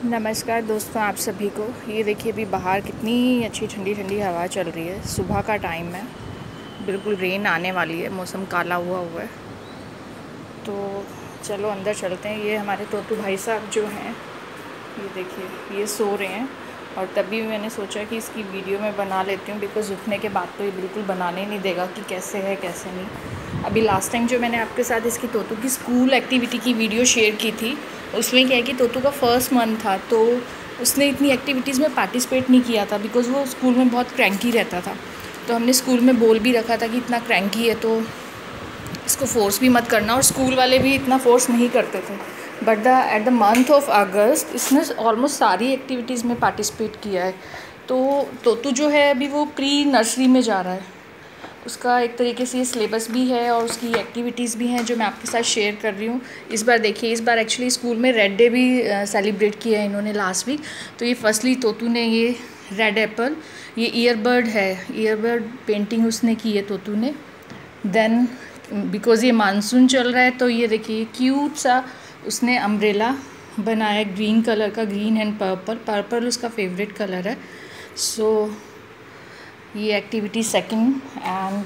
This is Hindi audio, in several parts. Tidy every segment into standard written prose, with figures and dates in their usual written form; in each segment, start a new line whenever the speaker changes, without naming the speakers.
नमस्कार दोस्तों, आप सभी को। ये देखिए अभी बाहर कितनी अच्छी ठंडी ठंडी हवा चल रही है। सुबह का टाइम है, बिल्कुल रेन आने वाली है, मौसम काला हुआ है। तो चलो अंदर चलते हैं। ये हमारे तोतू भाई साहब जो हैं, ये देखिए ये सो रहे हैं। और तभी मैंने सोचा कि इसकी वीडियो मैं बना लेती हूँ, बिकॉज़ उठने के बाद तो ये बिल्कुल बनाने नहीं देगा कि कैसे है कैसे नहीं। अभी लास्ट टाइम जो मैंने आपके साथ इसकी तोतू की स्कूल एक्टिविटी की वीडियो शेयर की थी, उसमें क्या है कि तोतू का फर्स्ट मंथ था, तो उसने इतनी एक्टिविटीज़ में पार्टिसिपेट नहीं किया था, बिकॉज़ वो स्कूल में बहुत क्रैंकी रहता था। तो हमने स्कूल में बोल भी रखा था कि इतना क्रैंकी है तो इसको फोर्स भी मत करना, और स्कूल वाले भी इतना फोर्स नहीं करते थे। But at the month of August इसने ऑलमोस्ट सारी एक्टिविटीज़ में पार्टिसिपेट किया है। तो तोतू जो है अभी वो प्री नर्सरी में जा रहा है। उसका एक तरीके से ये सिलेबस भी है और उसकी एक्टिविटीज़ भी हैं जो मैं आपके साथ शेयर कर रही हूँ। इस बार देखिए, इस बार एक्चुअली स्कूल में रेड डे भी सेलिब्रेट किया है इन्होंने लास्ट वीक। तो ये फर्स्टली तोतू ने ये रेड एप्पल, ये ईयरबर्ड है, ईयरबर्ड पेंटिंग उसने की है तोतू ने। देन बिकॉज़ ये मानसून चल रहा है तो ये देखिए क्यूट सा उसने अम्ब्रेला बनाया, ग्रीन कलर का, ग्रीन एंड पर्पल। पर्पल उसका फेवरेट कलर है। सो ये एक्टिविटी सेकंड। एंड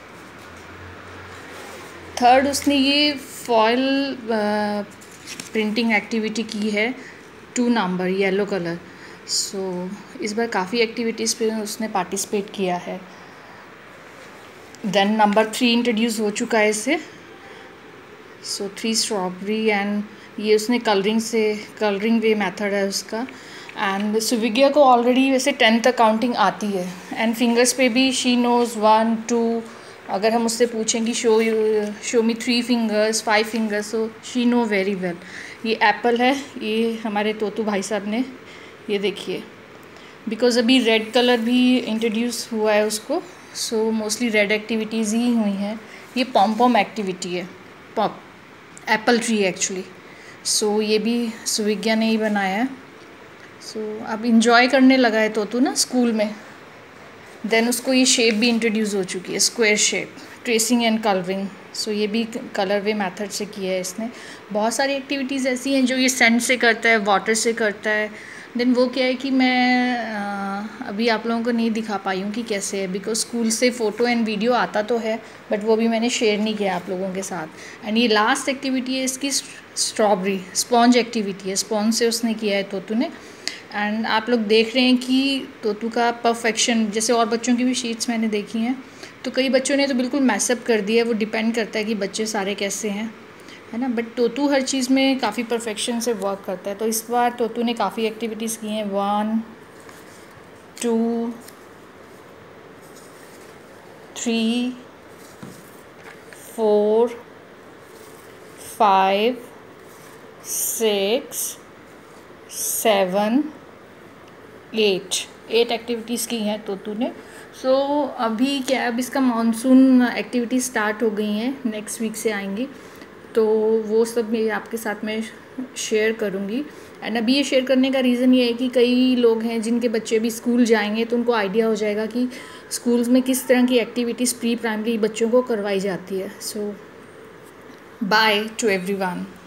थर्ड उसने ये फॉयल प्रिंटिंग एक्टिविटी की है, 2 नंबर येलो कलर। सो इस बार काफ़ी एक्टिविटीज़ पे उसने पार्टिसिपेट किया है। देन नंबर 3 इंट्रोड्यूस हो चुका है इसे। सो 3 स्ट्रॉबेरी, एंड ये उसने कलरिंग वे मेथड है उसका। एंड सुविज्ञा को ऑलरेडी वैसे 10 तक काउंटिंग आती है, एंड फिंगर्स पे भी शी नोज़ 1 2। अगर हम उससे पूछें कि show me 3 fingers 5 fingers, so she know very well. ये एप्पल है, ये हमारे तोतू भाई साहब ने, ये देखिए, बिकॉज़ अभी रेड कलर भी इंट्रोड्यूस हुआ है उसको, सो मोस्टली रेड एक्टिविटीज़ ही हुई हैं। ये पॉम एक्टिविटी है, pop apple tree actually. So ये भी सुविज्ञा ने ही बनाया है। सो अब इंजॉय करने लगा है तोतू ना स्कूल में। देन उसको ये शेप भी इंट्रोड्यूस हो चुकी है, square shape, tracing and colouring. So ये भी कलर वे मेथड से किया है इसने। बहुत सारी एक्टिविटीज़ ऐसी हैं जो ये सेंड से करता है, वाटर से करता है। देन वो क्या है कि मैं अभी आप लोगों को नहीं दिखा पाई हूँ कि कैसे है, बिकॉज स्कूल से फ़ोटो एंड वीडियो आता तो है, बट वो भी मैंने शेयर नहीं किया आप लोगों के साथ। एंड ये लास्ट एक्टिविटी है इसकी, स्ट्रॉबेरी स्पॉन्ज एक्टिविटी है, स्पॉन्ज से उसने किया है तोतू ने। एंड आप लोग देख रहे हैं कि तोतू का परफेक्शन, जैसे और बच्चों की भी शीट्स मैंने देखी हैं, तो कई बच्चों ने तो बिल्कुल मैसअप कर दिया है। वो डिपेंड करता है कि बच्चे सारे कैसे हैं, है ना। बट तोतू हर चीज़ में काफ़ी परफेक्शन से वर्क करता है। तो इस बार तोतू ने काफ़ी एक्टिविटीज़ की हैं, 1 2 3 4 5 6 7 8 एक्टिविटीज़ की हैं तोतू ने। सो अभी क्या है, अब इसका मानसून एक्टिविटी स्टार्ट हो गई हैं, नेक्स्ट वीक से आएंगी, तो वो सब मैं आपके साथ में शेयर करूँगी। एंड अभी ये शेयर करने का रीज़न ये है कि कई लोग हैं जिनके बच्चे भी स्कूल जाएंगे, तो उनको आइडिया हो जाएगा कि स्कूल्स में किस तरह की एक्टिविटीज़ प्री प्राइमरी बच्चों को करवाई जाती है। So bye to everyone.